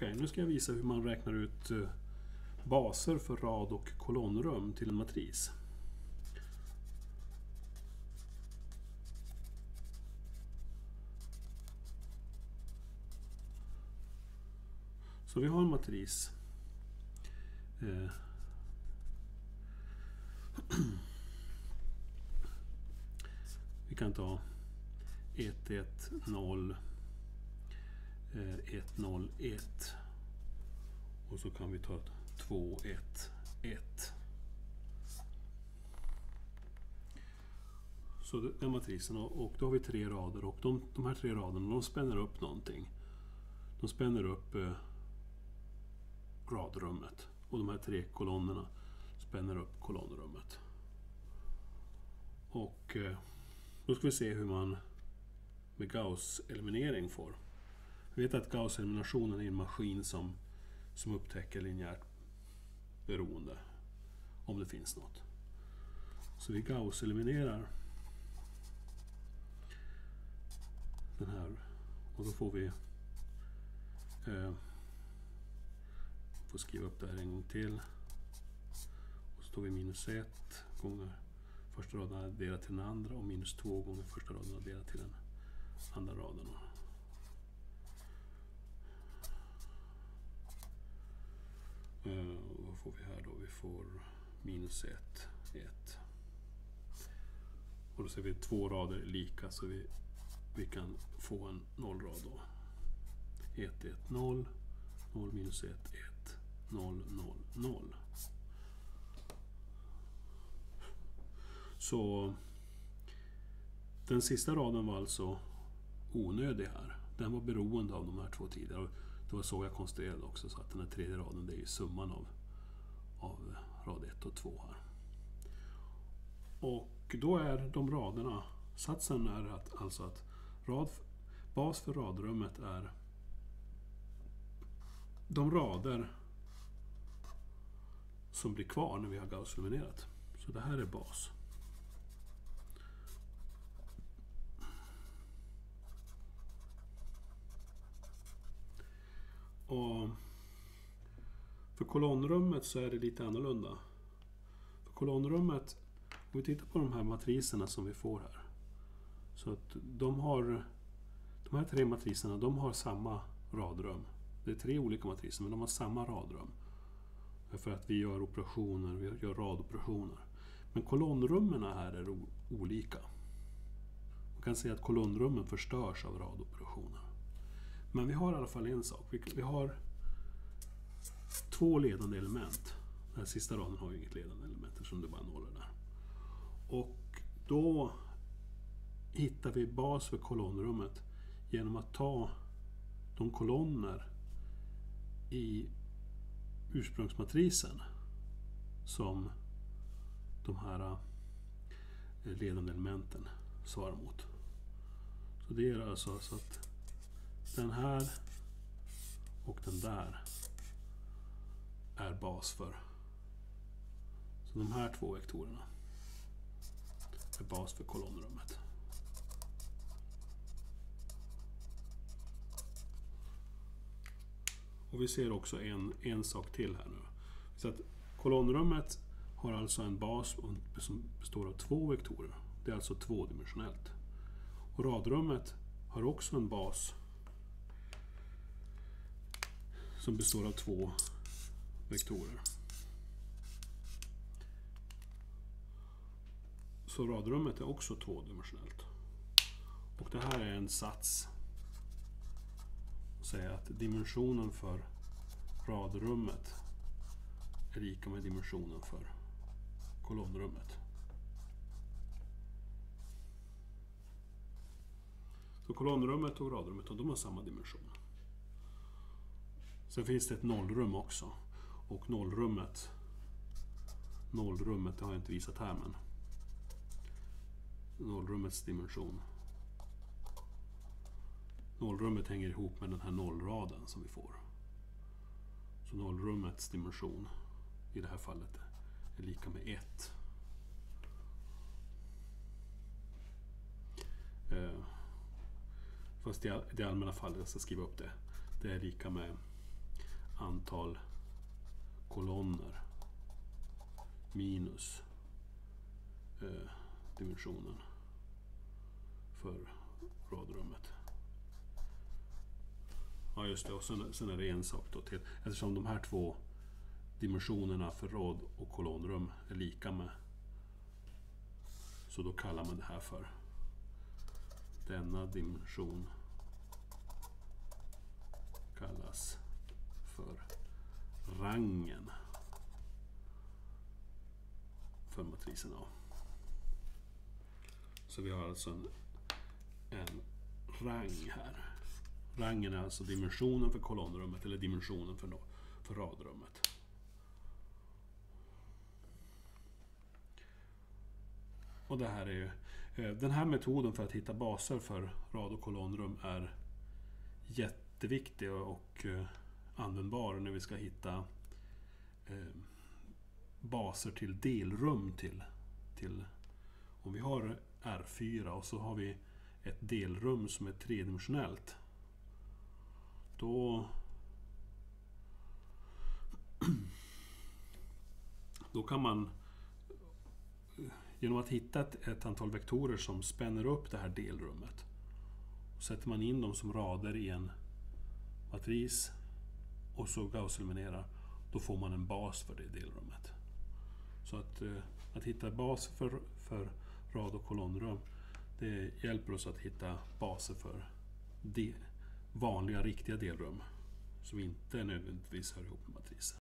Okej, nu ska jag visa hur man räknar ut baser för rad- och kolonnrum till en matris. Så vi har en matris. Vi kan ta 1, 1, 0, 1, 0, 1. Och så kan vi ta 2, 1, 1. Så det är matrisen, och då har vi 3 rader, och de här 3 raderna, de spänner upp någonting. De spänner upp radrummet, och de här 3 kolonnerna spänner upp kolonnrummet. Och då ska vi se hur man med Gauss-eliminering får. Vi vet att Gauss-eliminationen är en maskin som upptäcker linjärt beroende, om det finns något. Så vi Gauss-eliminerar den här, och då får vi får skriva upp det här en gång till. Och så tar vi minus 1 gånger första raden adderat till den andra, och minus 2 gånger första raden adderat till den andra raden. Vad får vi här då? Vi får minus 1, 1. Och då ser vi 2 rader lika, så vi kan få en nollrad då. 1, 1, 0, 0, minus 1, 1, 0, 0, 0. Så den sista raden var alltså onödig här. Den var beroende av de här 2 tidigare. Det var så jag konstruerade också, så att den här tredje raden, det är summan av rad 1 och 2 här. Och då är de raderna, satsen är alltså att bas för radrummet är de rader som blir kvar när vi har Gauss-eliminerat. Så det här är bas. Och för kolonnrummet så är det lite annorlunda. För kolonnrummet, om vi tittar på de här matriserna som vi får här, så att de här 3 matriserna, de har samma radrum. Det är 3 olika matriser, men de har samma radrum. För att vi gör operationer, vi gör radoperationer. Men kolonnrummen här är olika. Man kan säga att kolonnrummen förstörs av radoperationer. Men vi har i alla fall en sak. Vi har 2 ledande element. Den här sista raden har ju inget ledande element, eftersom det bara är nollor där. Och då hittar vi bas för kolonnrummet genom att ta de kolonner i ursprungsmatrisen som de här ledande elementen svarar mot. Så det är alltså så att den här och den där är bas för. Så de här 2 vektorerna är bas för kolonnrummet. Och vi ser också en sak till här nu. Så att kolonnrummet har alltså en bas som består av 2 vektorer. Det är alltså tvådimensionellt. Och radrummet har också en bas som består av 2 vektorer. Så radrummet är också tvådimensionellt. Och det här är en sats. Säga att dimensionen för radrummet är lika med dimensionen för kolonnrummet. Så kolonnrummet och radrummet, de har samma dimension. Sen finns det ett nollrum också. Och nollrummet det har jag inte visat här, men nollrummets dimension. Nollrummet hänger ihop med den här nollraden som vi får. Så nollrummets dimension i det här fallet är lika med 1. Fast i det allmänna fallet, jag ska skriva upp det. Det är lika med antal kolonner minus dimensionen för radrummet. Ja just det, och sen är det en sak då till. Eftersom de här två dimensionerna för rad och kolonnrum är lika med, så då kallar man det här för denna dimension kallas för rangen för matrisen A. Så vi har alltså en rang här. Rangen är alltså dimensionen för kolonnrummet eller dimensionen för radrummet. Och det här är ju, den här metoden för att hitta baser för rad- och kolonnrum är jätteviktig och användbar när vi ska hitta baser till delrum till om vi har R4 och så har vi ett delrum som är tredimensionellt, då kan man genom att hitta ett antal vektorer som spänner upp det här delrummet, och sätter man in dem som rader i en matris och så Gauss-eliminerar, då får man en bas för det delrummet. Så att hitta bas för rad- och kolonnrum, det hjälper oss att hitta baser för vanliga riktiga delrum som inte nödvändigtvis hör ihop med matriser.